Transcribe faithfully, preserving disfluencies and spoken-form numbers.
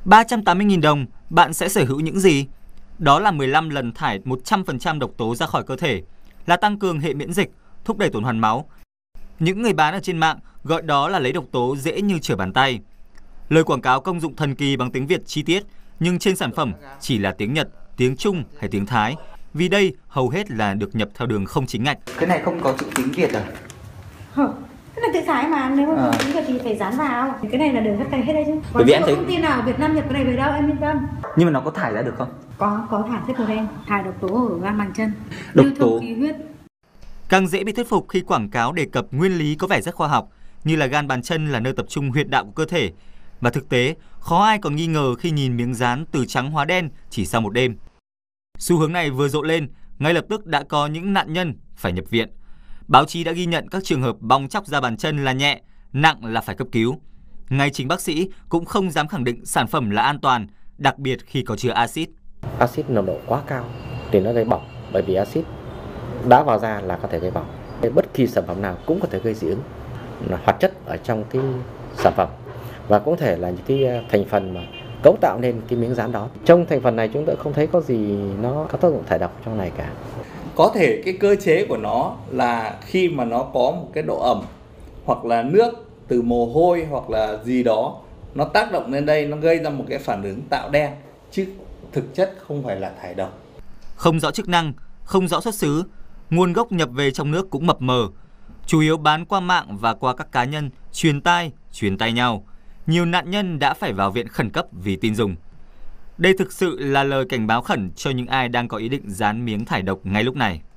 ba trăm tám mươi nghìn đồng, bạn sẽ sở hữu những gì? Đó là mười lăm lần thải một trăm phần trăm độc tố ra khỏi cơ thể, là tăng cường hệ miễn dịch, thúc đẩy tuần hoàn máu. Những người bán ở trên mạng gọi đó là lấy độc tố dễ như trở bàn tay. Lời quảng cáo công dụng thần kỳ bằng tiếng Việt chi tiết, nhưng trên sản phẩm chỉ là tiếng Nhật, tiếng Trung hay tiếng Thái. Vì đây hầu hết là được nhập theo đường không chính ngạch. Cái này không có chữ tiếng Việt à? Hờ, cái này tiếng Thái mà, nếu mà À. tiếng Việt thì phải dán vào. Cái này là đường hết hết đây chứ. Còn Bởi vì em không thấy- có công ty nào ở Việt Nam nhập cái này về đâu, em yên tâm. Nhưng mà nó có thải ra được không? Có, có thải chất đen, thải độc tố ở gan bàn chân, Độc lưu tố. thông khí huyết. Càng dễ bị thuyết phục khi quảng cáo đề cập nguyên lý có vẻ rất khoa học, như là gan bàn chân là nơi tập trung huyệt đạo của cơ thể. Và thực tế, khó ai còn nghi ngờ khi nhìn miếng dán từ trắng hóa đen chỉ sau một đêm. Xu hướng này vừa rộ lên, ngay lập tức đã có những nạn nhân phải nhập viện. Báo chí đã ghi nhận các trường hợp bong tróc da bàn chân là nhẹ, nặng là phải cấp cứu. Ngay chính bác sĩ cũng không dám khẳng định sản phẩm là an toàn, đặc biệt khi có chứa axit. Axit nồng độ quá cao thì nó gây bỏng, bởi vì axit đã vào da là có thể gây bỏng. Bất kỳ sản phẩm nào cũng có thể gây dị ứng, là hoạt chất ở trong cái sản phẩm và cũng thể là những cái thành phần mà cấu tạo nên cái miếng dán đó. Trong thành phần này chúng ta không thấy có gì nó có tác dụng thải độc trong này cả. Có thể cái cơ chế của nó là khi mà nó có một cái độ ẩm hoặc là nước từ mồ hôi hoặc là gì đó nó tác động lên đây, nó gây ra một cái phản ứng tạo đen, chứ thực chất không phải là thải độc. Không rõ chức năng, không rõ xuất xứ, nguồn gốc nhập về trong nước cũng mập mờ. Chủ yếu bán qua mạng và qua các cá nhân truyền tai, truyền tay nhau. Nhiều nạn nhân đã phải vào viện khẩn cấp vì tin dùng. Đây thực sự là lời cảnh báo khẩn cho những ai đang có ý định dán miếng thải độc ngay lúc này.